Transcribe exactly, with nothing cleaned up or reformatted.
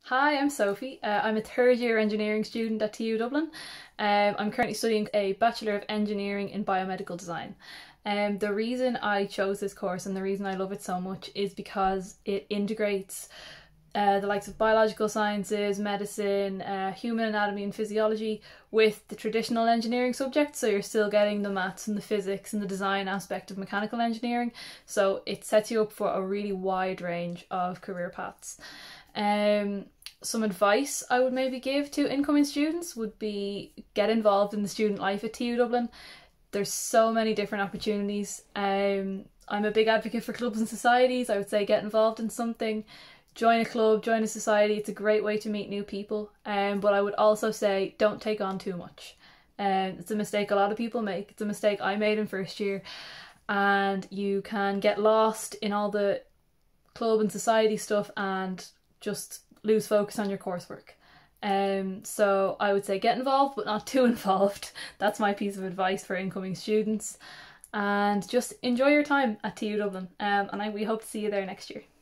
Hi, I'm Sophie. Uh, I'm a third year engineering student at T U Dublin. Um, I'm currently studying a Bachelor of Engineering in Biomedical Design. Um, the reason I chose this course and the reason I love it so much is because it integrates uh, the likes of biological sciences, medicine, uh, human anatomy and physiology with the traditional engineering subjects. So you're still getting the maths and the physics and the design aspect of mechanical engineering. So it sets you up for a really wide range of career paths. Um, some advice I would maybe give to incoming students would be get involved in the student life at T U Dublin. There's so many different opportunities. Um, I'm a big advocate for clubs and societies. I would say get involved in something, join a club, join a society. It's a great way to meet new people. Um, but I would also say don't take on too much. Um, it's a mistake a lot of people make. It's a mistake I made in first year, and you can get lost in all the club and society stuff and just lose focus on your coursework. Um, so I would say get involved, but not too involved. That's my piece of advice for incoming students. And just enjoy your time at T U Dublin. Um, and I, we hope to see you there next year.